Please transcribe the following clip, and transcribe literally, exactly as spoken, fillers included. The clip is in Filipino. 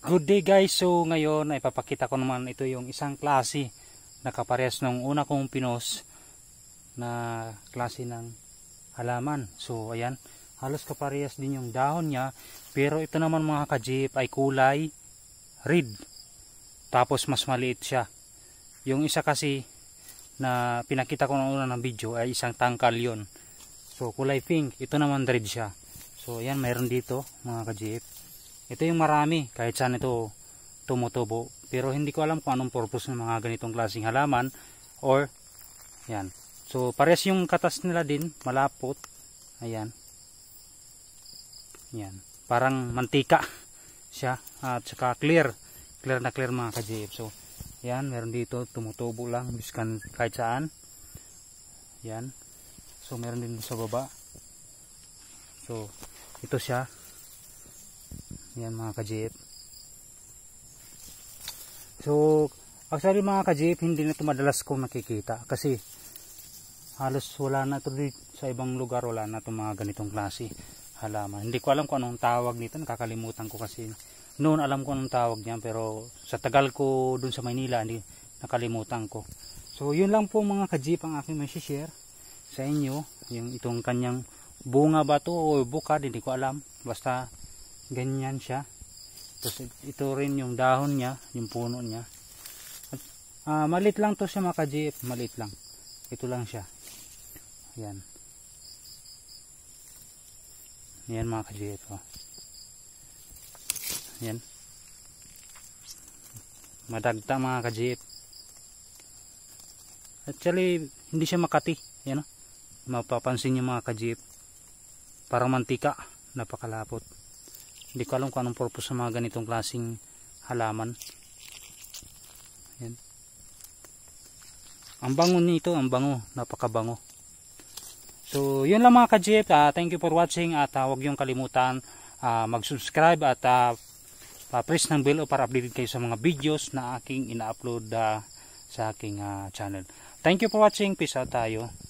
Good day guys, so ngayon ay papakita ko naman ito yung isang klase na kaparehas nung una kong pinos na klase ng halaman. So ayan, halos kaparehas din yung dahon niya, pero ito naman mga ka-jeep ay kulay red, tapos mas maliit siya. Yung isa kasi na pinakita ko noong una ng video ay isang tangkal yon, so kulay pink. Ito naman red siya. So ayan, mayroon dito mga ka-jeep. Ito yung marami, kahit saan ito tumutubo. Pero hindi ko alam kung anong purpose ng mga ganitong klaseng halaman. Or, yan. So, pares yung katas nila din, malapot. Ayan. Yan. Parang mantika siya. At saka clear. Clear na clear mga ka-jeep. So, yan. Meron dito, tumutubo lang. Biskan kahit saan. Yan. So, meron din sa baba. So, ito siya. Yan mga ka-jeep. So actually mga ka-jeep, hindi na ito madalas kong nakikita kasi halos wala na ito sa ibang lugar. Wala na ito mga ganitong klase halaman. Hindi ko alam kung anong tawag nito, nakakalimutan ko kasi noon alam ko anong tawag niya, pero sa tagal ko dun sa Maynila hindi, nakalimutan ko. So yun lang po mga ka-jeep ang aking may share sa inyo. Yung itong kanyang bunga ba to o bukad, hindi ko alam, basta ganyan siya. Tapos ito rin yung dahon niya, yung puno niya. At, uh, malit lang to siya mga ka-jeep, malit lang. Ito lang siya. Ayan. Ayan mga ka-jeep. Oh. Ayan. Madagta mga ka-jeep. Actually, hindi siya makati. Ayan, oh. Mapapansin niyo mga ka-jeep. Parang mantika, napakalapot. Hindi ko alam kung anong purpose sa mga ganitong klaseng halaman. Yan. Ang bango nito, ang bango, napakabango. So yun lang mga ka-jeep. Uh, thank you for watching at uh, huwag yung kalimutan uh, mag-subscribe at uh, pa-press ng bell para updated kayo sa mga videos na aking ina-upload uh, sa aking uh, channel. Thank you for watching. Peace out tayo.